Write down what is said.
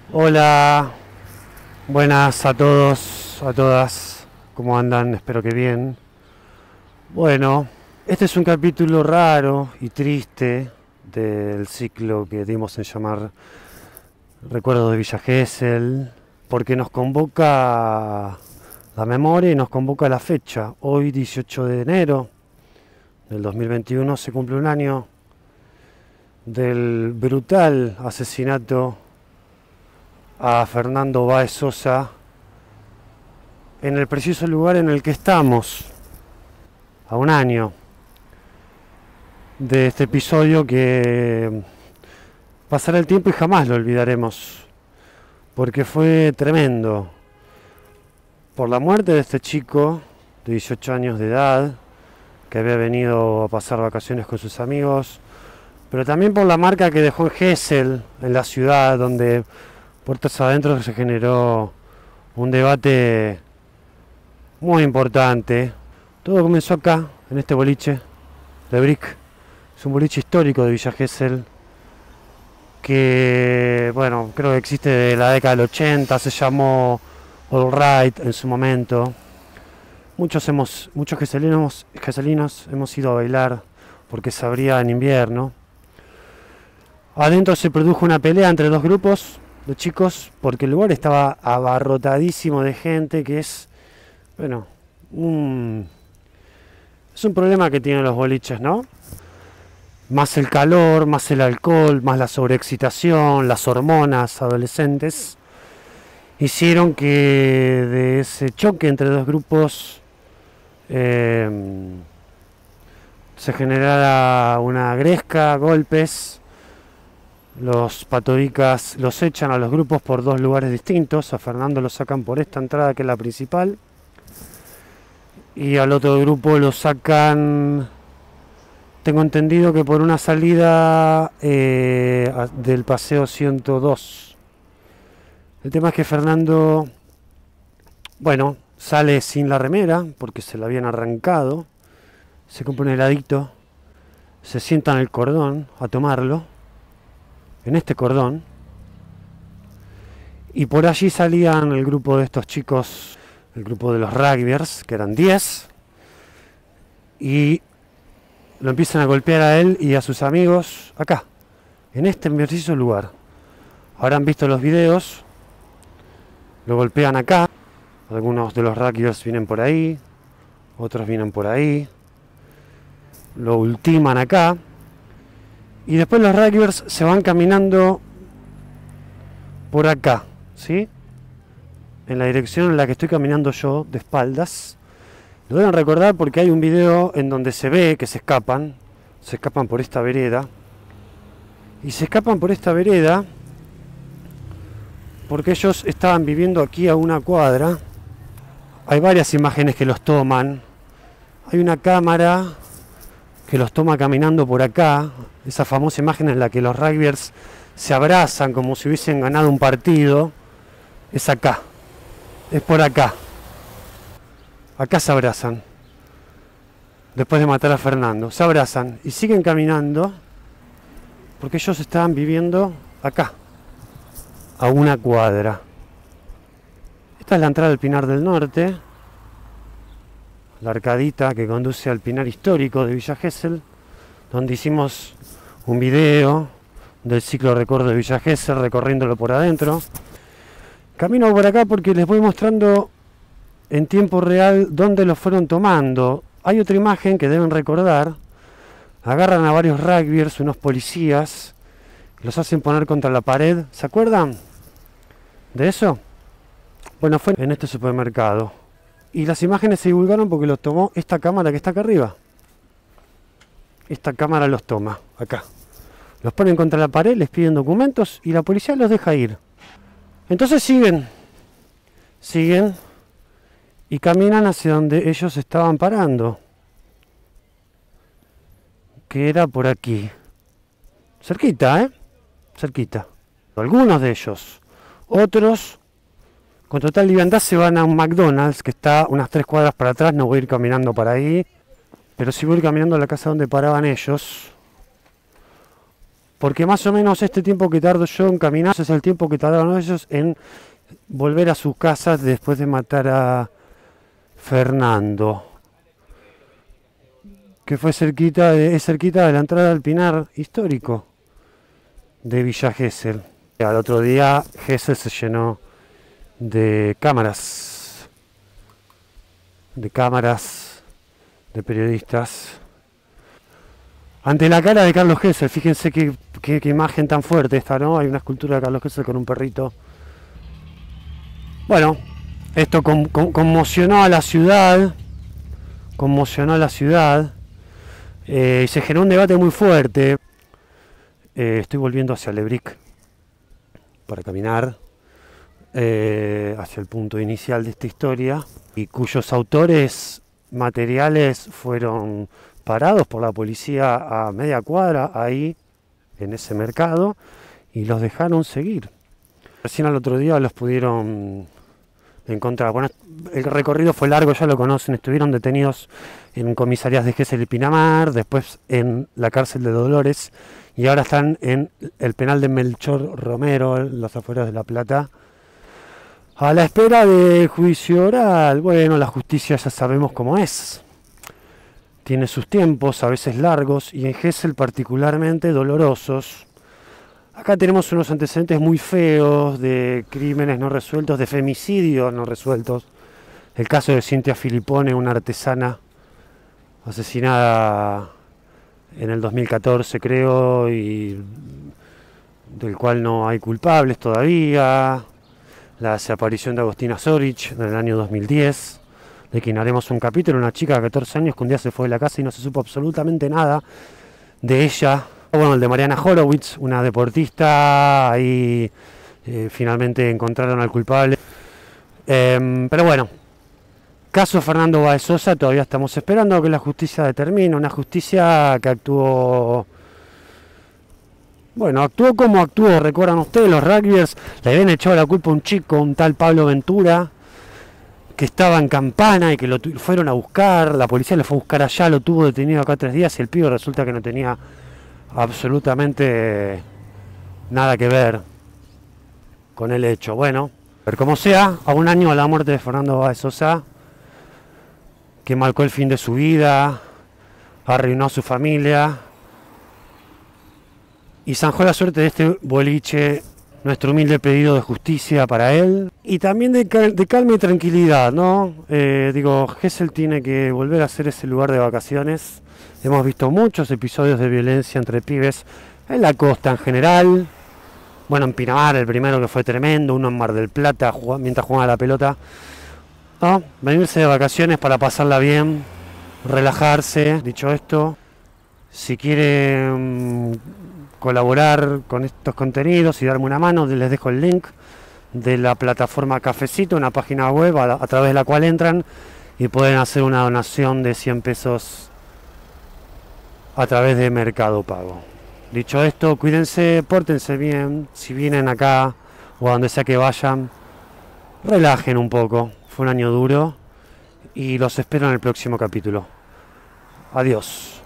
Hola, buenas a todos, a todas, ¿cómo andan? Espero que bien. Bueno, este es un capítulo raro y triste del ciclo que dimos en llamar Recuerdos de Villa Gesell, porque nos convoca la memoria y nos convoca la fecha. Hoy, 18 de enero del 2021, se cumple un año del brutal asesinato a Fernando Báez Sosa en el preciso lugar en el que estamos, a un año de este episodio que pasará el tiempo y jamás lo olvidaremos, porque fue tremendo, por la muerte de este chico de 18 años de edad, que había venido a pasar vacaciones con sus amigos, pero también por la marca que dejó en Gesell, en la ciudad, donde puertas adentro se generó un debate muy importante. Todo comenzó acá, en este boliche de Brick. Es un boliche histórico de Villa Gesell que, bueno, creo que existe de la década del 80, se llamó All Right en su momento. Muchos geselinos hemos ido a bailar porque se abría en invierno. Adentro se produjo una pelea entre dos grupos de chicos porque el lugar estaba abarrotadísimo de gente, que es, bueno, es un problema que tienen los boliches, ¿no? Más el calor, más el alcohol, más la sobreexcitación, las hormonas adolescentes, hicieron que de ese choque entre dos grupos eh, se generara una gresca, golpes. Los patodicas los echan a los grupos por dos lugares distintos. A Fernando lo sacan por esta entrada, que es la principal, y al otro grupo lo sacan, tengo entendido que por una salida del paseo 102. El tema es que Fernando, bueno, sale sin la remera porque se la habían arrancado, se compra un heladito, se sienta en el cordón a tomarlo, en este cordón, y por allí salían el grupo de estos chicos, el grupo de los rugbyers, que eran 10, y lo empiezan a golpear a él y a sus amigos acá, en este preciso lugar. Habrán visto los videos, lo golpean acá, algunos de los rugbyers vienen por ahí, otros vienen por ahí, lo ultiman acá, y después los rugbyers se van caminando por acá, ¿sí? En la dirección en la que estoy caminando yo, de espaldas. Lo deben recordar porque hay un video en donde se ve que se escapan por esta vereda, y se escapan por esta vereda porque ellos estaban viviendo aquí a una cuadra. Hay varias imágenes que los toman, hay una cámara que los toma caminando por acá, esa famosa imagen en la que los rugbyers se abrazan como si hubiesen ganado un partido, es acá, es por acá. Acá se abrazan. Después de matar a Fernando, se abrazan y siguen caminando porque ellos estaban viviendo acá, a una cuadra. Esta es la entrada del Pinar del Norte, la arcadita que conduce al Pinar histórico de Villa Gesell, donde hicimos un video del ciclo Recuerdos de Villa Gesell, recorriéndolo por adentro. Camino por acá porque les voy mostrando en tiempo real dónde los fueron tomando. Hay otra imagen que deben recordar. Agarran a varios rugbyers, unos policías, los hacen poner contra la pared. ¿Se acuerdan de eso? Bueno, fue en este supermercado. Y las imágenes se divulgaron porque los tomó esta cámara que está acá arriba. Esta cámara los toma, acá. Los ponen contra la pared, les piden documentos y la policía los deja ir. Entonces siguen y caminan hacia donde ellos estaban parando, que era por aquí. Cerquita, cerquita. Algunos de ellos. Otros, con total liviandad, se van a un McDonald's que está unas 3 cuadras para atrás. No voy a ir caminando para ahí, pero sí voy a ir caminando a la casa donde paraban ellos, porque más o menos este tiempo que tardo yo en caminar es el tiempo que tardaron ellos en volver a sus casas después de matar a Fernando, que fue es cerquita de la entrada al Pinar histórico de Villa Gesell. Al otro día Gesell se llenó de cámaras, de periodistas. Ante la cara de Carlos Gesell, fíjense qué imagen tan fuerte esta, ¿no? Hay una escultura de Carlos Gesell con un perrito. Bueno, esto conmocionó a la ciudad, y se generó un debate muy fuerte. Estoy volviendo hacia Lebric para caminar hacia el punto inicial de esta historia, y cuyos autores materiales fueron parados por la policía a media cuadra ahí en ese mercado y los dejaron seguir. Recién al otro día los pudieron encontrar. Bueno, el recorrido fue largo, ya lo conocen, estuvieron detenidos en comisarías de Gesell y Pinamar, después en la cárcel de Dolores y ahora están en el penal de Melchor Romero, en las afueras de La Plata, a la espera de juicio oral. Bueno, la justicia ya sabemos cómo es. Tiene sus tiempos, a veces largos, y en Gesell particularmente dolorosos. Acá tenemos unos antecedentes muy feos de crímenes no resueltos, de femicidios no resueltos. El caso de Cintia Filipone, una artesana asesinada en el 2014, creo, y del cual no hay culpables todavía. La desaparición de Agostina Zorich en el año 2010, de quien haremos un capítulo, una chica de 14 años que un día se fue de la casa y no se supo absolutamente nada de ella. Bueno, el de Mariana Horowitz, una deportista, ahí finalmente encontraron al culpable. Pero bueno, caso Fernando Báez Sosa, todavía estamos esperando que la justicia determine, una justicia que actuó... Bueno, actuó como actuó, recuerdan ustedes, los rugbyers le habían echado la culpa a un chico, un tal Pablo Ventura, que estaba en Campana y que lo fueron a buscar, la policía lo fue a buscar allá, lo tuvo detenido acá 3 días y el pibe resulta que no tenía absolutamente nada que ver con el hecho. Bueno, pero como sea, a un año de la muerte de Fernando Báez Sosa, que marcó el fin de su vida, arruinó a su familia y zanjó la suerte de este boliche, nuestro humilde pedido de justicia para él y también de calma y tranquilidad, ¿no? Gesell tiene que volver a ser ese lugar de vacaciones. Hemos visto muchos episodios de violencia entre pibes en la costa en general. Bueno, en Pinamar, el primero que fue tremendo, uno en Mar del Plata, mientras jugaba la pelota. ¿No? Venirse de vacaciones para pasarla bien, relajarse. Dicho esto, si quieren colaborar con estos contenidos y darme una mano, les dejo el link de la plataforma Cafecito, una página web a través de la cual entran y pueden hacer una donación de 100 pesos a través de Mercado Pago. Dicho esto, cuídense, pórtense bien, si vienen acá o a donde sea que vayan, relajen un poco, fue un año duro y los espero en el próximo capítulo. Adiós.